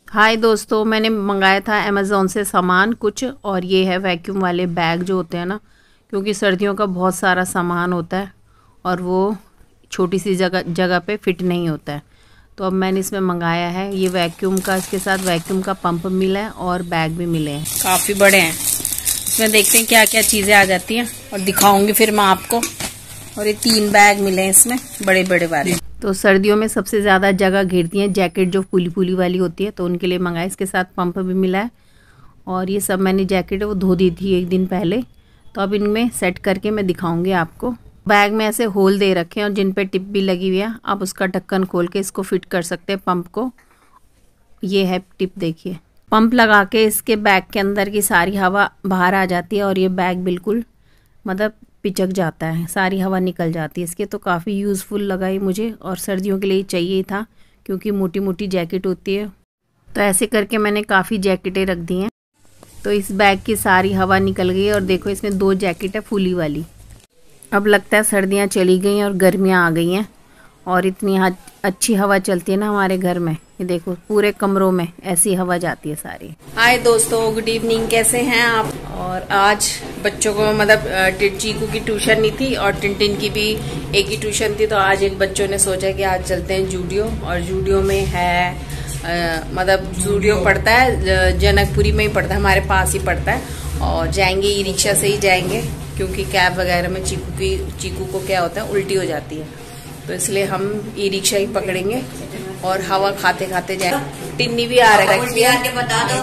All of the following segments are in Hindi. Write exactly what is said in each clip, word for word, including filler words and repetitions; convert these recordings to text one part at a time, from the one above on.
हाय दोस्तों, मैंने मंगाया था अमेज़ोन से सामान कुछ, और ये है वैक्यूम वाले बैग जो होते हैं ना, क्योंकि सर्दियों का बहुत सारा सामान होता है और वो छोटी सी जगह जगह पे फिट नहीं होता है। तो अब मैंने इसमें मंगाया है ये वैक्यूम का, इसके साथ वैक्यूम का पंप मिला है और बैग भी मिले हैं। काफ़ी बड़े हैं। इसमें देखते हैं क्या क्या चीज़ें आ जाती हैं और दिखाऊंगी फिर मैं आपको। और ये तीन बैग मिले हैं इसमें, बड़े बड़े वाले। तो सर्दियों में सबसे ज़्यादा जगह घेरती हैं जैकेट जो फूली फूली वाली होती है, तो उनके लिए मंगाया। इसके साथ पंप भी मिला है और ये सब मैंने जैकेट है वो धो दी थी एक दिन पहले, तो अब इनमें सेट करके मैं दिखाऊंगी आपको। बैग में ऐसे होल दे रखे हैं और जिन पे टिप भी लगी हुई है। आप उसका ढक्कन खोल के इसको फिट कर सकते हैं पंप को। ये है टिप, देखिए। पंप लगा के इसके बैग के अंदर की सारी हवा बाहर आ जाती है और ये बैग बिल्कुल मतलब पिचक जाता है, सारी हवा निकल जाती है इसके। तो काफ़ी यूज़फुल लगा ये मुझे, और सर्दियों के लिए चाहिए था क्योंकि मोटी मोटी जैकेट होती है। तो ऐसे करके मैंने काफ़ी जैकेटें रख दी हैं। तो इस बैग की सारी हवा निकल गई और देखो इसमें दो जैकेट है फूली वाली। अब लगता है सर्दियाँ चली गई और गर्मियाँ आ गई हैं, और इतनी अच्छी हवा चलती है ना हमारे घर में। ये देखो पूरे कमरों में ऐसी हवा जाती है सारी। हाय दोस्तों, गुड इवनिंग, कैसे हैं आप। और आज बच्चों को मतलब चीकू की ट्यूशन नहीं थी और टिनटिन की भी एक ही ट्यूशन थी, तो आज एक बच्चों ने सोचा कि आज चलते हैं जूडियो। और जूडियो में है आ, मतलब जूडियो पड़ता है जनकपुरी में ही पड़ता है, हमारे पास ही पड़ता है। और जाएंगे ई रिक्शा से ही जाएंगे क्योंकि कैब वगैरह में चीकू की चीकू को क्या होता है, उल्टी हो जाती है, तो इसलिए हम ई रिक्शा ही पकड़ेंगे और हवा खाते खाते जाएंगे। टिन्नी भी आ रहा है, बता दो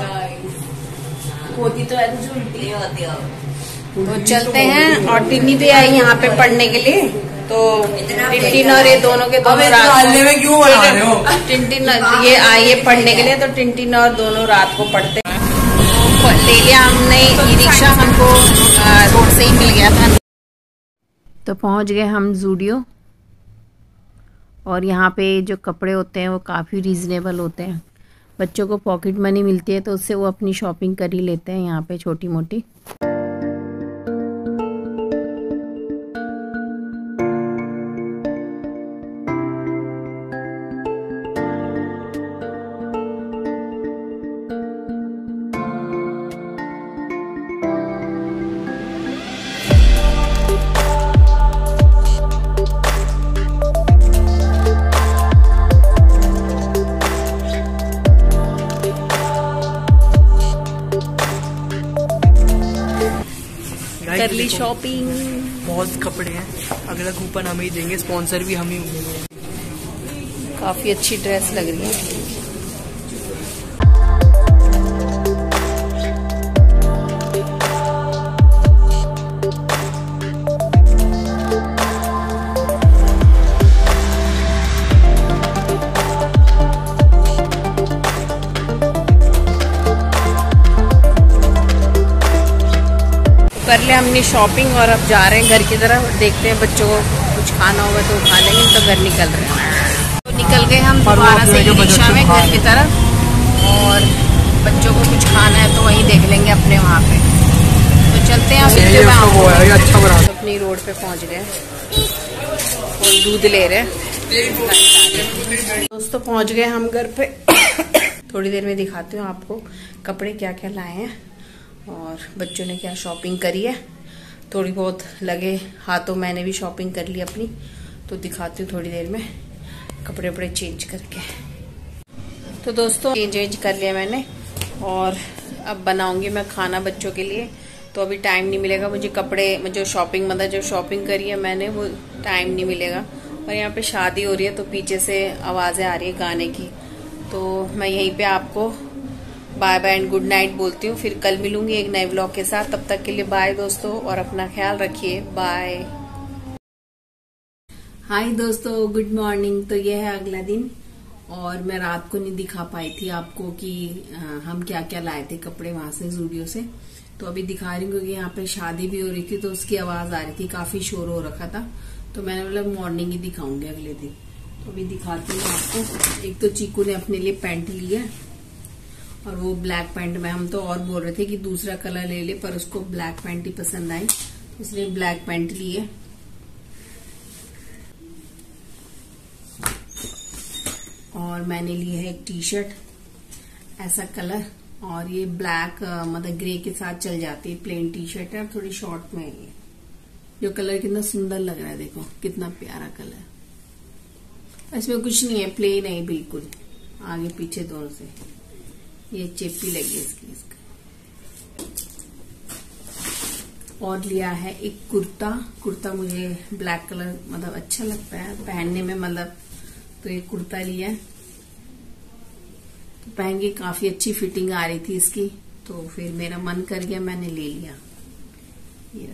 होती तो है तुझे उल्टी होती हो। तो चलते हैं। और टिन्नी भी आई यहाँ पे पढ़ने के लिए, तो टिनटिन और ये दोनों के दोनों रात में क्यों बना रहे हो। टिनटिन ये आई है पढ़ने के लिए, तो टिनटिन और दोनों रात को पढ़ते। तो ले लिया हमने ई रिक्शा, हमको रोड से ही मिल गया था। तो पहुँच गए हम जूडियो, और यहाँ पे जो कपड़े होते हैं वो काफ़ी रीज़नेबल होते हैं। बच्चों को पॉकेट मनी मिलती है तो उससे वो अपनी शॉपिंग कर ही लेते हैं यहाँ पे छोटी मोटी। कर ली शॉपिंग, बहुत कपड़े हैं। अगला कूपन हम ही देंगे, स्पॉन्सर भी हम ही होंगे। काफी अच्छी ड्रेस लग रही है। कर ले हमने शॉपिंग और अब जा रहे हैं घर की तरफ। देखते हैं बच्चों को कुछ खाना होगा तो खा लेंगे, तो घर निकल रहे हैं। तो निकल गए हम दोबारा से रिक्शा में घर की तरफ, और बच्चों को कुछ खाना है तो वहीं देख लेंगे अपने वहाँ पे। तो चलते हैं अब। अपनी रोड पे पहुँच गए और दूध ले रहे हैं। दोस्तों पहुँच गए हम घर पे। थोड़ी देर में दिखाती हूँ आपको कपड़े क्या क्या लाए हैं और बच्चों ने क्या शॉपिंग करी है। थोड़ी बहुत लगे हाथों, मैंने भी शॉपिंग कर ली अपनी, तो दिखाती हूँ थोड़ी देर में कपड़े वपड़े चेंज करके। तो दोस्तों चेंज वेंज कर लिया मैंने, और अब बनाऊंगी मैं खाना बच्चों के लिए। तो अभी टाइम नहीं मिलेगा मुझे, कपड़े जो शॉपिंग मतलब जो शॉपिंग करी है मैंने वो टाइम नहीं मिलेगा। और यहाँ पे शादी हो रही है तो पीछे से आवाज़ें आ रही है गाने की, तो मैं यहीं पे आपको bye bye and good night बोलती हूँ। फिर कल मिलूंगी एक नए ब्लॉग के साथ। तब तक के लिए बाय दोस्तों, और अपना ख्याल रखिए। बाय। हाय दोस्तों, गुड मॉर्निंग। तो ये है अगला दिन, और मैं रात को नहीं दिखा पाई थी आपको कि हम क्या क्या लाए थे कपड़े वहां से जूडियो से। तो अभी दिखा रही हूँ क्योंकि यहाँ पे शादी भी हो रही थी तो उसकी आवाज आ रही थी, काफी शोर हो रखा था, तो मैंने बोला मॉर्निंग ही दिखाऊंगी अगले दिन। तो अभी दिखाती हूँ आपको। एक तो चीकू ने अपने लिए पैंट ली है, और वो ब्लैक पैंट में हम तो और बोल रहे थे कि दूसरा कलर ले ले, पर उसको ब्लैक पैंट ही पसंद आई, इसलिए ब्लैक पैंट ली है। और मैंने ली है एक टी शर्ट, ऐसा कलर, और ये ब्लैक मतलब ग्रे के साथ चल जाती है। प्लेन टी शर्ट है और थोड़ी शॉर्ट में है ये। जो कलर कितना सुंदर लग रहा है, देखो कितना प्यारा कलर। इसमें कुछ नहीं है, प्लेन है बिल्कुल, आगे पीछे दोनों से। ये चेपी लगी इसकी इसका। और लिया है एक कुर्ता। कुर्ता मुझे ब्लैक कलर मतलब अच्छा लगता है पहनने में, मतलब तो एक कुर्ता लिया है। तो पहन के काफी अच्छी फिटिंग आ रही थी इसकी, तो फिर मेरा मन कर गया, मैंने ले लिया। ये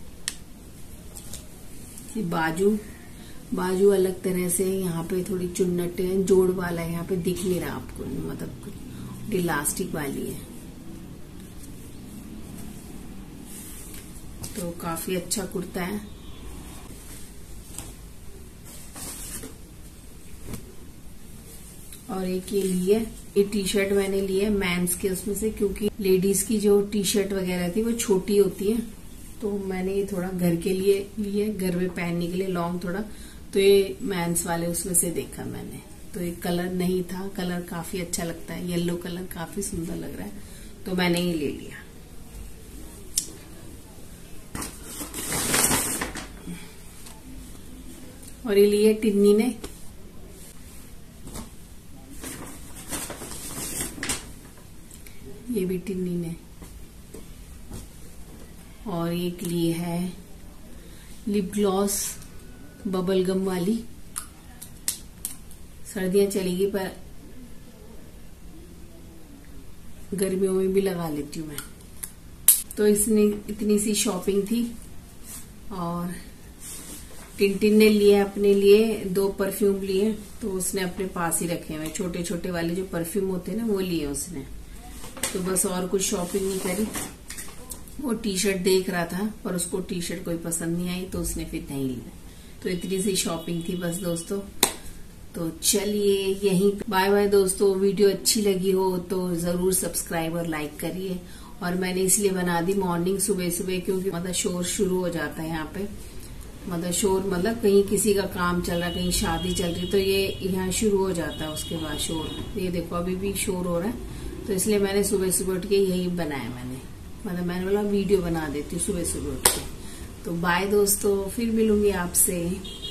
ये बाजू बाजू अलग तरह से, यहाँ पे थोड़ी चुन्नट जोड़ वाला है, यहाँ पे दिख नहीं रहा आपको, मतलब इलास्टिक वाली है। तो काफी अच्छा कुर्ता है। और एक ये लिए, ये टी शर्ट मैंने लिए मेंस के उसमें से, क्योंकि लेडीज की जो टी शर्ट वगैरह थी वो छोटी होती है, तो मैंने ये थोड़ा घर के लिए लिए, घर में पहनने के लिए लॉन्ग थोड़ा। तो ये मेंस वाले उसमें से देखा मैंने, तो ये कलर नहीं था, कलर काफी अच्छा लगता है, येलो कलर काफी सुंदर लग रहा है, तो मैंने ये ले लिया। और ये लिए टिन्नी ने, ये भी टिन्नी ने। और एक लिए है लिप ग्लॉस बबल गम वाली। सर्दियां चलेगी पर गर्मियों में भी लगा लेती हूँ मैं। तो इसने इतनी सी शॉपिंग थी। और टिनटिन ने लिए अपने लिए दो परफ्यूम लिए, तो उसने अपने पास ही रखे हुए, छोटे छोटे वाले जो परफ्यूम होते हैं ना वो लिए उसने। तो बस और कुछ शॉपिंग नहीं करी। वो टी शर्ट देख रहा था पर उसको टी शर्ट कोई पसंद नहीं आई, तो उसने फिर नहीं लिया। तो इतनी सी शॉपिंग थी बस दोस्तों। तो चलिए यहीं बाय बाय दोस्तों। वीडियो अच्छी लगी हो तो जरूर सब्सक्राइब और लाइक करिए। और मैंने इसलिए बना दी मॉर्निंग सुबह सुबह, क्योंकि मतलब शोर शुरू हो जाता है यहाँ पे, मतलब शोर मतलब कहीं किसी का काम चल रहा है, कहीं शादी चल रही, तो ये यहाँ शुरू हो जाता है उसके बाद शोर। ये देखो अभी भी शोर हो रहा है, तो इसलिए मैंने सुबह सुबह उठ के यही बनाया। मैंने मतलब मैंने बोला वीडियो बना देती हूँ सुबह सुबह उठ के। तो बाय दोस्तों, फिर मिलूंगी आपसे।